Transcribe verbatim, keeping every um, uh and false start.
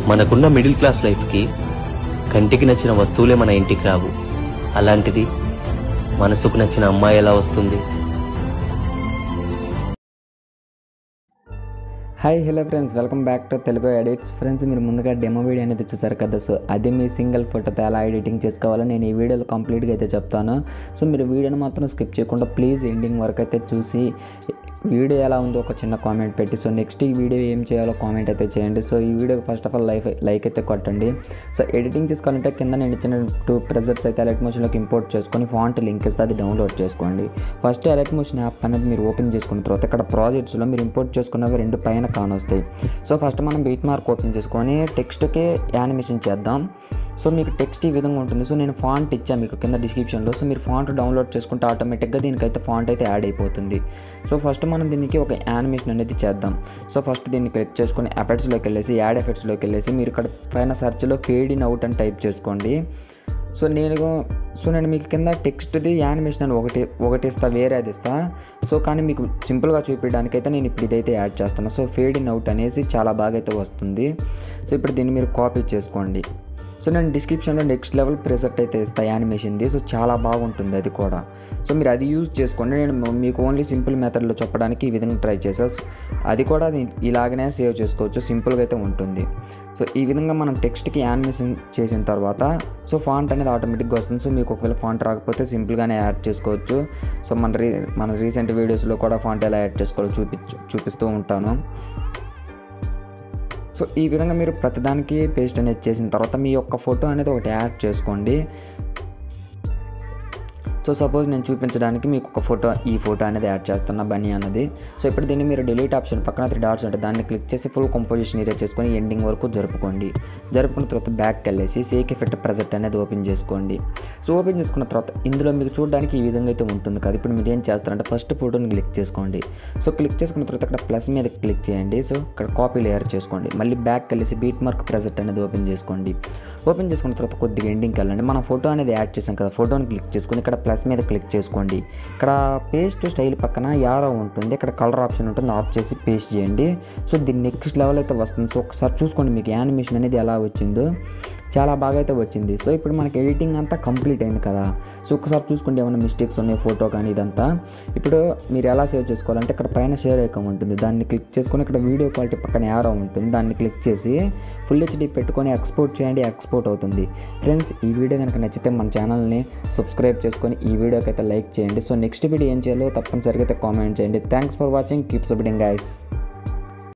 మనకున్న middle class లైఫ్కి కంటికి నచ్చిన వస్తువులే మన ఇంటికి రావు. అలాంటిది మనసుకు నచ్చిన అమ్మాయి ఎలా వస్తుంది? Hi hello friends, welcome back to Telugu edits. Friends, మీరు ముందుగా డెమో వీడియో అనేది చూసారు కదా. సో అది మీ సింగిల్ ఫోటోతో ఎలా ఎడిటింగ్ చేసుకోవాలో నేను ఈ వీడియోలో కంప్లీట్గా అయితే చెప్తాను. సో మీరు వీడియోని మాత్రం స్కిప్ చేయకుండా ప్లీజ్ ఎండింగ్ వరకు అయితే చూసి వీడియో ఎలా ఉందో ఒక చిన్న కామెంట్ పెట్టి, సో నెక్స్ట్ ఈ వీడియో ఏం చేయాలో కామెంట్ అయితే చేయండి. సో ఈ వీడియోకి first of all life like అయితే కొట్టండి. సో ఎడిటింగ్ చేసుకోవాలంటే కింద నేను ఇచ్చిన టూ ప్రెజెంట్స్ అయితే ఎలైట్ మోషన్లోకి ఇంపోర్ట్ చేసుకొని ఫాంట్ లింక్ ఇస్తే అది డౌన్లోడ్ చేసుకోండి. ఫస్ట్ ఎలైట్ మోషన్ యాప్ అనేది మీరు ఓపెన్ చేసుకున్న తర్వాత ఇక్కడ ప్రాజెక్ట్స్లో మీరు ఇంపోర్ట్ చేసుకున్నవి రెండు పైన కానొస్తాయి. సో ఫస్ట్ మనం బీట్ మార్క్ ఓపెన్ చేసుకొని టెక్స్ట్కి యానిమేషన్ చేద్దాం. సో మీకు టెక్స్ట్ ఈ విధంగా ఉంటుంది. సో నేను ఫాంట్ ఇచ్చాను మీకు కింద డిస్క్రిప్షన్లో. సో మీరు ఫాంట్ డౌన్లోడ్ చేసుకుంటే ఆటోమేటిక్గా దీనికైతే ఫాంట్ అయితే యాడ్ అయిపోతుంది. సో ఫస్ట్ మనం దీనికి ఒక యానిమేషన్ అనేది చేద్దాం. సో ఫస్ట్ దీన్ని క్లిక్ చేసుకొని ఎఫెక్ట్స్లోకి వెళ్ళేసి యాడ్ ఎఫెక్ట్స్లోకి వెళ్ళేసి మీరు ఇక్కడ పైన సెర్చ్లో ఫేడ్ ఇన్ అవుట్ అని టైప్ చేసుకోండి. సో నేను సో నేను మీకు కింద టెక్స్ట్ది యానిమేషన్ అని ఒకటి ఒకటి ఇస్తా, వేరే అది ఇస్తా. సో కానీ మీకు సింపుల్గా చూపించడానికి అయితే నేను ఇప్పుడు ఇదైతే యాడ్ చేస్తాను. సో ఫేడ్ ఇన్ అవుట్ అనేసి చాలా బాగా అయితే వస్తుంది. సో ఇప్పుడు దీన్ని మీరు కాపీ చేసుకోండి. సో నేను డిస్క్రిప్షన్లో నెక్స్ట్ లెవెల్ ప్రెసెట్ అయితే ఇస్తాను యానిమేషన్ది. సో చాలా బాగుంటుంది అది కూడా. సో మీరు అది యూజ్ చేసుకోండి. నేను మీకు ఓన్లీ సింపుల్ మెథడ్లో చెప్పడానికి ఈ విధంగా ట్రై చేసాను. అది కూడా ఇలాగనే సేవ్ చేసుకోవచ్చు, సింపుల్గా అయితే ఉంటుంది. సో ఈ విధంగా మనం టెక్స్ట్కి యానిమేషన్ చేసిన తర్వాత సో ఫాంట్ అనేది ఆటోమేటిక్గా వస్తుంది. సో మీకు ఒకవేళ ఫాంట్ రాకపోతే సింపుల్గానే యాడ్ చేసుకోవచ్చు. సో మన రీ మన రీసెంట్ వీడియోస్లో కూడా ఫాంట్ ఎలా యాడ్ చేసుకోవాలో చూపి చూపిస్తూ ఉంటాను. సో ఈ విధంగా మీరు ప్రతిదానికి పేస్ట్ అనేది చేసిన తర్వాత మీ యొక్క ఫోటో అనేది ఒకటి యాడ్ చేసుకోండి. సో సపోజ్ నేను చూపించడానికి మీకు ఒక ఫోటో ఈ ఫోటో అనేది యాడ్ చేస్తున్నా, బన్నీ అన్నది. సో ఇప్పుడు దీన్ని మీరు డిలీట్ ఆప్షన్ పక్కన త్రీ డాట్స్ ఉంటుంది, దాన్ని క్లిక్ చేసి ఫుల్ కంపోజిషన్ ఏరియా చేసుకొని ఎండింగ్ వరకు జరుపుకోండి. జరుపుకున్న తర్వాత బ్యాక్కి వెళ్ళేసి సేక్ ఎఫెక్ట్ ప్రెజెంట్ అనేది ఓపెన్ చేసుకోండి. సో ఓపెన్ చేసుకున్న తర్వాత ఇందులో మీకు చూడడానికి ఈ విధంగా అయితే ఉంటుంది కదా. ఇప్పుడు మీరు ఏం చేస్తారంటే ఫస్ట్ ఫోటోని క్లిక్ చేసుకోండి. సో క్లిక్ చేసుకున్న తర్వాత ఇక్కడ ప్లస్ మీద క్లిక్ చేయండి. సో ఇక్కడ కాపీ లేయర్ చేసుకోండి. మళ్ళీ బ్యాక్కి వెళ్ళేసి బీట్ మార్క్ ప్రెజెంట్ అనేది ఓపెన్ చేసుకోండి. ఓపెన్ చేసుకున్న తర్వాత కొద్దిగా ఎండింగ్కి వెళ్ళండి. మనం ఫోటో అనేది యాడ్ చేసాం కదా, ఫోటోని క్లిక్ చేసుకొని ఇక్కడ ప్లస్ మీద క్లిక్ చేసుకోండి. ఇక్కడ పేస్ట్ స్టైల్ పక్కన యారో ఉంటుంది, ఇక్కడ కలర్ ఆప్షన్ ఉంటుంది, ఆఫ్ చేసి పేస్ట్ చేయండి. సో దీన్ని నెక్స్ట్ లెవెల్ అయితే వస్తుంది. సో ఒకసారి చూసుకోండి మీకు యానిమేషన్ అనేది ఎలా వచ్చిందో, చాలా బాగా అయితే వచ్చింది. సో ఇప్పుడు మనకి ఎడిటింగ్ అంతా కంప్లీట్ అయింది కదా. సో ఒకసారి చూసుకోండి ఏమైనా మిస్టేక్స్ ఉన్నాయి ఫోటో కానీ ఇదంతా. ఇప్పుడు మీరు ఎలా సేవ్ చేసుకోవాలంటే ఇక్కడ పైన షేర్ ఐకాన్ ఉంటుంది, దాన్ని క్లిక్ చేసుకొని ఇక్కడ వీడియో క్వాలిటీ పక్కన యారో ఉంటుంది, దాన్ని క్లిక్ చేసి ఫుల్ హెచ్డీ పెట్టుకొని ఎక్స్పోర్ట్ చేయండి. ఎక్స్పోర్ట్ అవుతుంది. ఫ్రెండ్స్, ఈ వీడియో కనుక నచ్చితే మన ఛానల్ని సబ్స్క్రైబ్ చేసుకొని ఈ వీడియోకి అయితే లైక్ చేయండి. సో నెక్స్ట్ వీడియో ఏం చేయాలో తప్పనిసరిగా అయితే కామెంట్ చేయండి. Thanks for watching. Keep supporting guys.